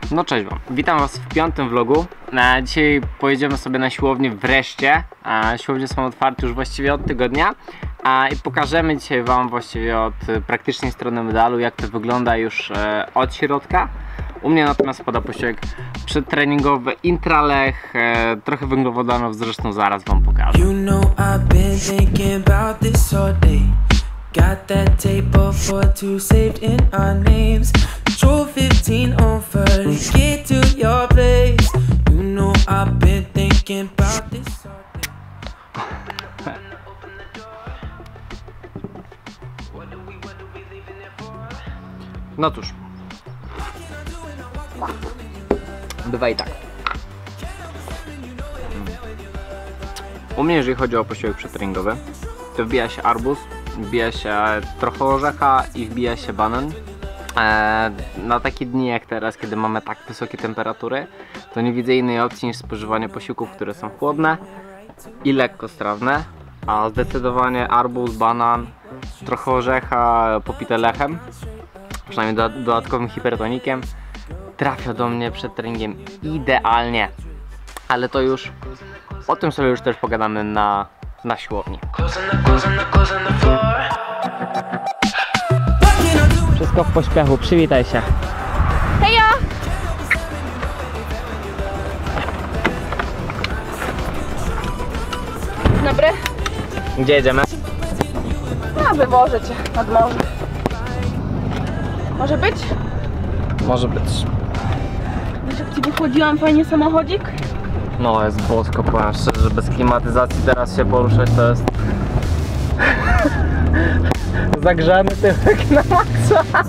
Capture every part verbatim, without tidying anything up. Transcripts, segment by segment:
No cześć wam, witam was w piątym vlogu. Na dzisiaj pojedziemy sobie na siłownię wreszcie. A siłownie są otwarte już właściwie od tygodnia. A i pokażemy dzisiaj wam właściwie od praktycznej strony medalu, jak to wygląda już e, od środka. U mnie natomiast pada posiłek przedtreningowy, intralech, e, trochę węglowodanów, zresztą zaraz wam pokażę. You know I've been thinking about this all day. Got that tape for two saved in our names. Drove fifteen on first, get to your place. You know I've been thinking about this all day. No cóż, bywa i tak. U mnie, jeżeli chodzi o posiłek przedtreningowy, to wbija się arbuz, wbija się trochę orzecha i wbija się banan. Eee, na takie dni jak teraz, kiedy mamy tak wysokie temperatury, to nie widzę innej opcji niż spożywanie posiłków, które są chłodne i lekkostrawne, a zdecydowanie arbuz, banan, trochę orzecha popite lechem, przynajmniej do, dodatkowym hipertonikiem, trafia do mnie przed treningiem idealnie. Ale to już, o tym sobie już też pogadamy na, na siłowni. Wszystko w pośpiechu, przywitaj się. Hejo! Dobry. Gdzie jedziemy? No, wywożę cię nad morze. Może być? Może być. Wiesz, jak ci wychłodziłam fajnie samochodzik? No, jest bosko, powiem szczerze, że bez klimatyzacji teraz się poruszać to jest... Zagrzany tyłek na maksa.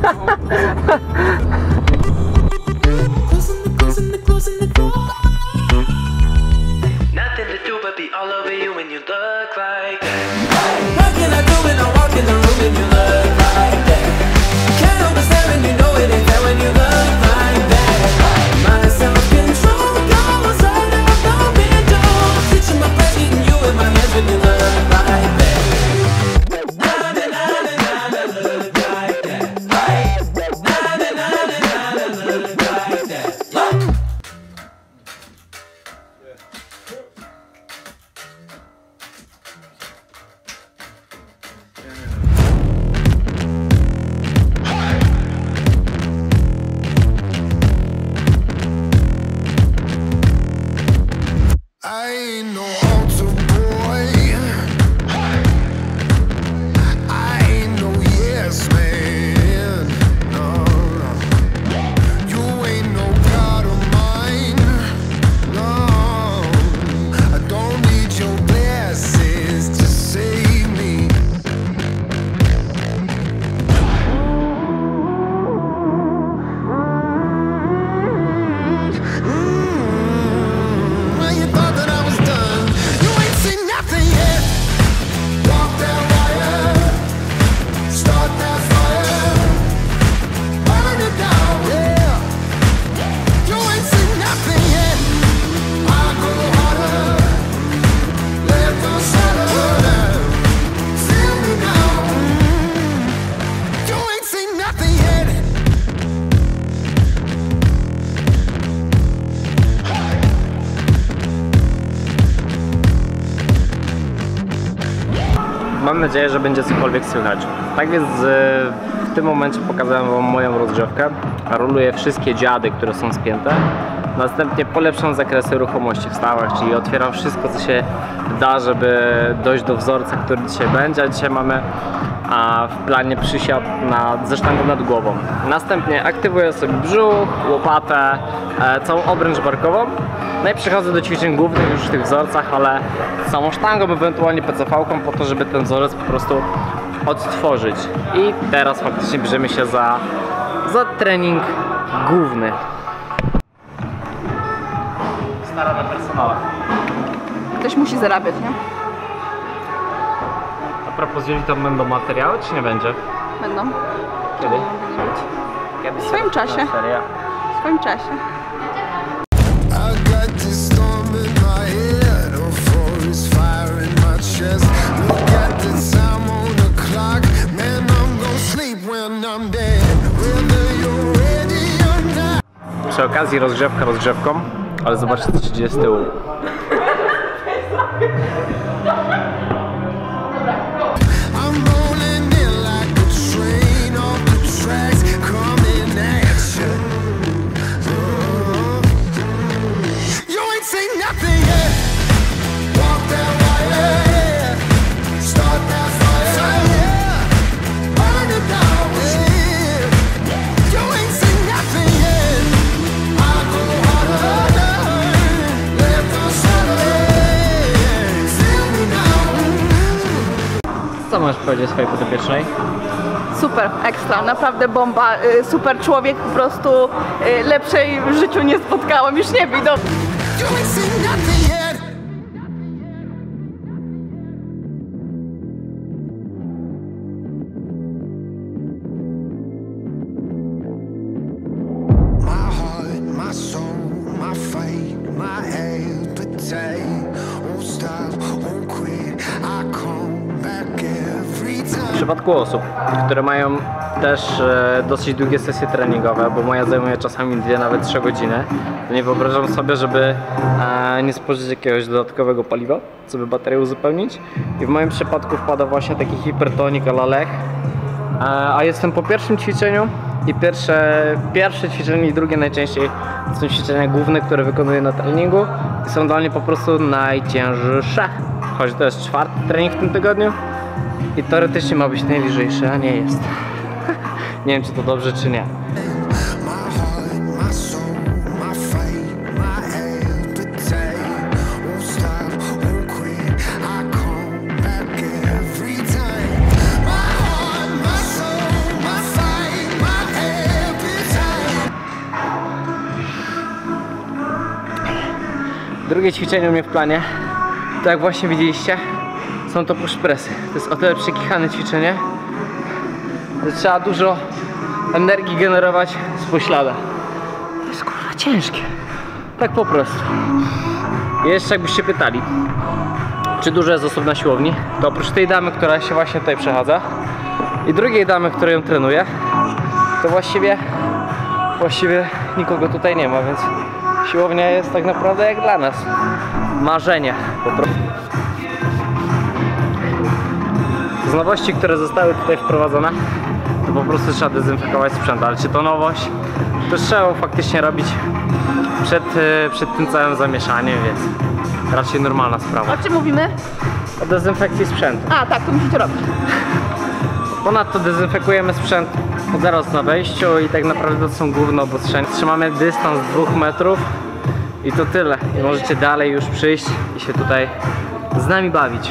Mam nadzieję, że będzie cokolwiek słychać. Tak więc w tym momencie pokazałem wam moją rozgrzewkę. Roluję wszystkie dziady, które są spięte. Następnie polepszam zakresy ruchomości w stawach, czyli otwieram wszystko, co się da, żeby dojść do wzorca, który dzisiaj będzie. A dzisiaj mamy a w planie przysiad na, ze sztangą nad głową. Następnie aktywuję sobie brzuch, łopatę, e, całą obręcz barkową. No i przechodzę do ćwiczeń głównych już w tych wzorcach, ale samą sztangą, ewentualnie P C V-ką, po to, żeby ten wzorzec po prostu odtworzyć. I teraz faktycznie bierzemy się za, za trening główny. Stara na personala. Ktoś musi zarabiać, nie? A propos, jeżeli to będą materiały, czy nie będzie? Będą. Kiedy? Kiedy? W swoim czasie. W swoim czasie. przy okazji rozgrzewka rozgrzewką, ale zobaczcie, co się dzieje z tyłu. Co możesz powiedzieć swojej podopiecznej? Super, ekstra, naprawdę bomba, y, super człowiek, po prostu y, lepszej w życiu nie spotkałam, już nie wyjdą. W przypadku osób, które mają też e, dosyć długie sesje treningowe, bo moja zajmuje czasami dwie, nawet trzy godziny, to nie wyobrażam sobie, żeby e, nie spożyć jakiegoś dodatkowego paliwa, żeby baterię uzupełnić. I w moim przypadku wpada właśnie taki hipertonik a la Lech. E, a jestem po pierwszym ćwiczeniu i pierwsze, pierwsze ćwiczenie i drugie najczęściej są ćwiczenia główne, które wykonuję na treningu i są dla mnie po prostu najcięższe. Choć to jest czwarty trening w tym tygodniu i teoretycznie ma być najlżejszy, a nie jest. Nie wiem, czy to dobrze, czy nie. Drugie ćwiczenie u mnie w planie, tak jak właśnie widzieliście, są to push pressy. To jest o tyle przekichane ćwiczenie, że trzeba dużo energii generować z poślada. To jest kurwa ciężkie. Tak po prostu. I jeszcze jakbyście pytali, czy dużo jest osób na siłowni, to oprócz tej damy, która się właśnie tutaj przechadza i drugiej damy, która ją trenuje, to właściwie właściwie nikogo tutaj nie ma, więc siłownia jest tak naprawdę jak dla nas marzenie po prostu. Z nowości, które zostały tutaj wprowadzone, to po prostu trzeba dezynfekować sprzęt, ale czy to nowość, to trzeba faktycznie robić przed, przed tym całym zamieszaniem, więc raczej normalna sprawa. O czym mówimy? O dezynfekcji sprzętu. A tak, to musicie robić. Ponadto dezynfekujemy sprzęt zaraz na wejściu i tak naprawdę to są główne obostrzenia. Trzymamy dystans dwóch metrów i to tyle. I możecie dalej już przyjść i się tutaj z nami bawić.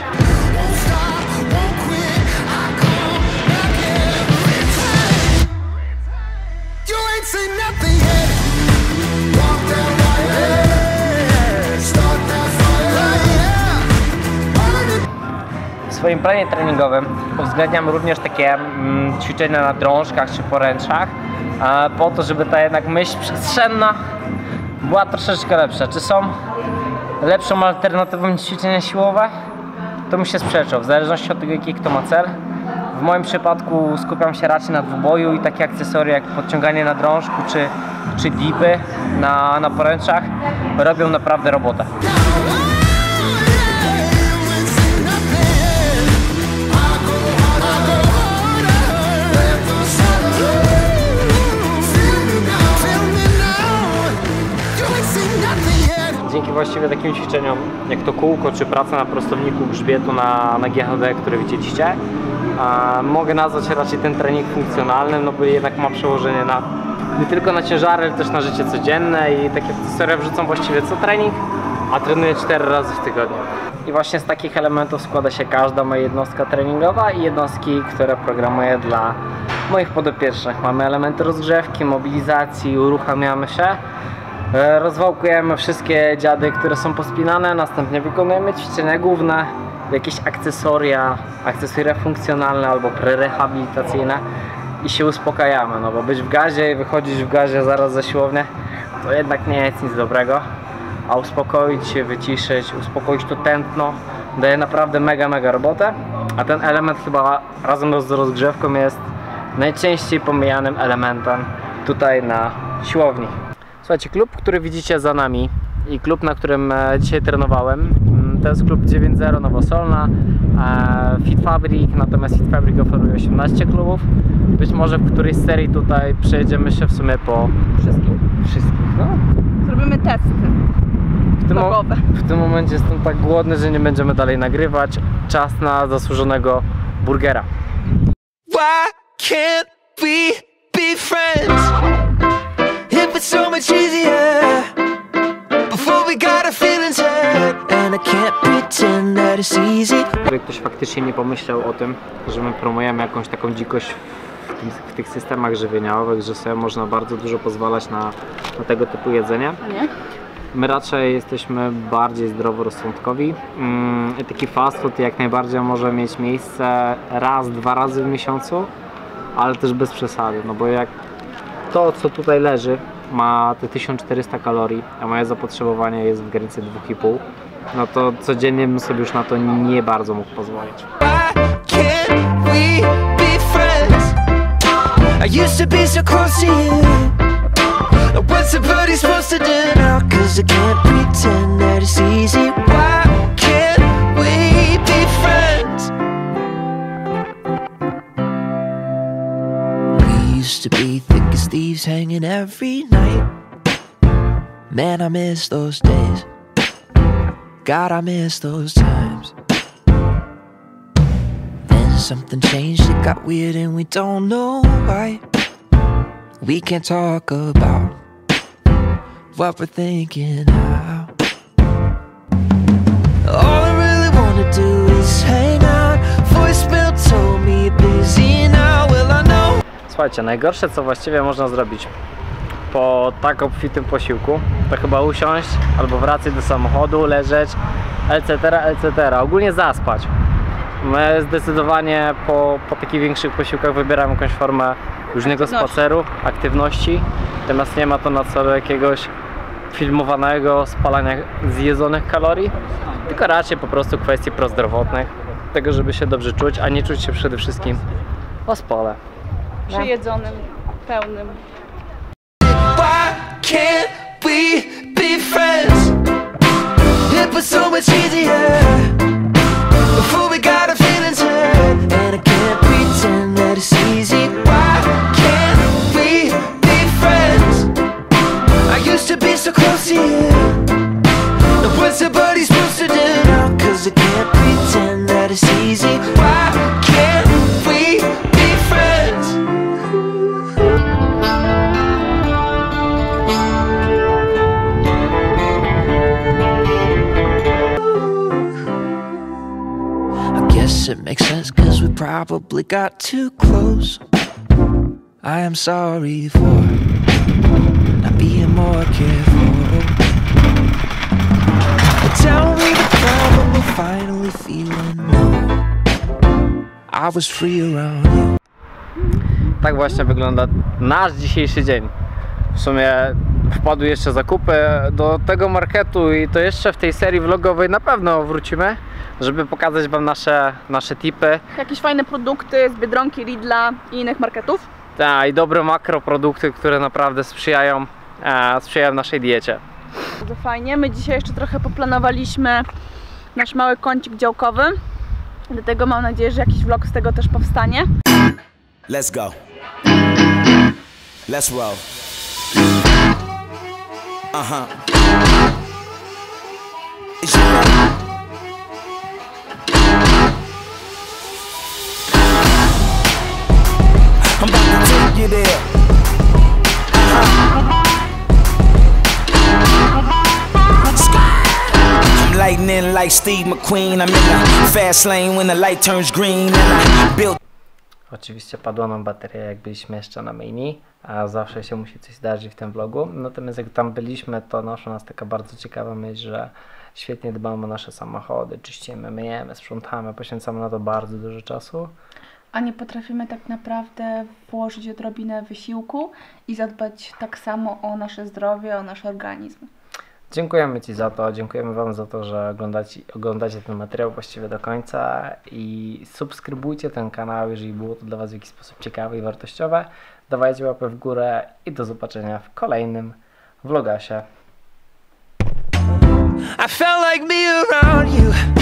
W swoim planie treningowym uwzględniam również takie mm, ćwiczenia na drążkach czy poręczach, a po to, żeby ta jednak myśl przestrzenna była troszeczkę lepsza. Czy są lepszą alternatywą niż ćwiczenia siłowe? To mi się sprzeczą, w zależności od tego, jaki kto ma cel. W moim przypadku skupiam się raczej na dwuboju i takie akcesoria jak podciąganie na drążku czy, czy dipy na, na poręczach robią naprawdę robotę. Dzięki właściwie takim ćwiczeniom jak to kółko czy praca na prostowniku grzbietu na, na G H D, które widzieliście, a, mogę nazwać raczej ten trening funkcjonalnym, no bo jednak ma przełożenie na nie tylko na ciężary, ale też na życie codzienne i takie akcesoria wrzucam właściwie co trening, a trenuję cztery razy w tygodniu. I właśnie z takich elementów składa się każda moja jednostka treningowa i jednostki, które programuję dla moich podopiecznych. Mamy elementy rozgrzewki, mobilizacji, uruchamiamy się. Rozwałkujemy wszystkie dziady, które są pospinane, następnie wykonujemy ćwiczenia główne, jakieś akcesoria, akcesoria funkcjonalne albo prerehabilitacyjne i się uspokajamy, no bo być w gazie i wychodzić w gazie zaraz za siłownię to jednak nie jest nic dobrego, a uspokoić się, wyciszyć, uspokoić to tętno daje naprawdę mega, mega robotę, a ten element chyba razem z rozgrzewką jest najczęściej pomijanym elementem tutaj na siłowni. Słuchajcie, klub, który widzicie za nami i klub, na którym dzisiaj trenowałem, to jest klub dziewięć zero Nowosolna, Fit Fabric, natomiast Fit Fabric oferuje osiemnaście klubów. Być może w którejś z serii tutaj przejedziemy się w sumie po Wszystkim. wszystkich. No. Zrobimy testy. W tym, mo Vlogowe. w tym momencie jestem tak głodny, że nie będziemy dalej nagrywać. Czas na zasłużonego burgera. Why can't we be friends? If it's so much easier before we got our feelings hurt, and I can't pretend that it's easy. Gdyby ktoś faktycznie nie pomyślał o tym, że my promujemy jakąś taką dzikość w, tym, w tych systemach żywieniowych, że sobie można bardzo dużo pozwalać na, na tego typu jedzenie. Nie? My raczej jesteśmy bardziej zdroworozsądkowi. Mm, taki fast food jak najbardziej może mieć miejsce raz, dwa razy w miesiącu, ale też bez przesady, no bo jak to, co tutaj leży, ma te tysiąc czterysta kalorii, a moje zapotrzebowanie jest w granicy dwa i pół, no to codziennie bym sobie już na to nie bardzo mógł pozwolić. Why can't we be friends? I used to be so close to you. What's somebody supposed to do now? Cause I can't pretend that it's easy. Why can't we be friends? We used to be thick as thieves, hanging every night. Man, I miss those days. God, I miss those times. Then something changed, it got weird and we don't know why. We can't talk about what we're thinking now. All I really wanna do is hang out. Voicemail told me you're busy now. Well, I know. Słuchajcie, najgorsze co właściwie można zrobić po tak obfitym posiłku, to chyba usiąść albo wracać do samochodu, leżeć, et cetera, et cetera. Ogólnie zaspać. My zdecydowanie po, po takich większych posiłkach wybieramy jakąś formę różnego spaceru, aktywności, natomiast nie ma to na celu jakiegoś filmowanego spalania zjedzonych kalorii, tylko raczej po prostu kwestii prozdrowotnych, tego żeby się dobrze czuć, a nie czuć się przede wszystkim ospale. Przyjedzonym, pełnym. Why can't we be friends? It was so much easier before we got our feelings hurt, and I can't pretend that it's easy. Why can't we be friends? I used to be so close to you. Now what's somebody supposed to do now? Cause I can't pretend that it's easy. Why can't we be friends? I guess it makes sense cause we probably got too close. I am sorry for not being more careful. But tell me the problem we're finally feeling no. I was free around you. Tak właśnie wygląda nasz dzisiejszy dzień. W sumie wpadły jeszcze zakupy do tego marketu i to jeszcze w tej serii vlogowej na pewno wrócimy, żeby pokazać wam nasze, nasze tipy. Jakieś fajne produkty z Biedronki, Lidla i innych marketów. Ta, i dobre makroprodukty, które naprawdę sprzyjają, e, sprzyjają naszej diecie. Bardzo fajnie. My dzisiaj jeszcze trochę poplanowaliśmy nasz mały kącik działkowy. Dlatego mam nadzieję, że jakiś vlog z tego też powstanie. Let's go. Let's roll. Uh-huh. It's your love. I'm about to take you there. Uh-huh. I'm lightning like Steve McQueen. I'm in the fast lane when the light turns green and I built. Oczywiście padła nam bateria, jak byliśmy jeszcze na maini, a zawsze się musi coś zdarzyć w tym vlogu. Natomiast jak tam byliśmy, to naszła nas taka bardzo ciekawa myśl, że świetnie dbamy o nasze samochody, czyścimy, myjemy, sprzątamy, poświęcamy na to bardzo dużo czasu. A nie potrafimy tak naprawdę włożyć odrobinę wysiłku i zadbać tak samo o nasze zdrowie, o nasz organizm. Dziękujemy Ci za to, dziękujemy Wam za to, że oglądacie, oglądacie ten materiał właściwie do końca i subskrybujcie ten kanał, jeżeli było to dla Was w jakiś sposób ciekawe i wartościowe. Dawajcie łapę w górę i do zobaczenia w kolejnym Vlogasie. I felt like me around you.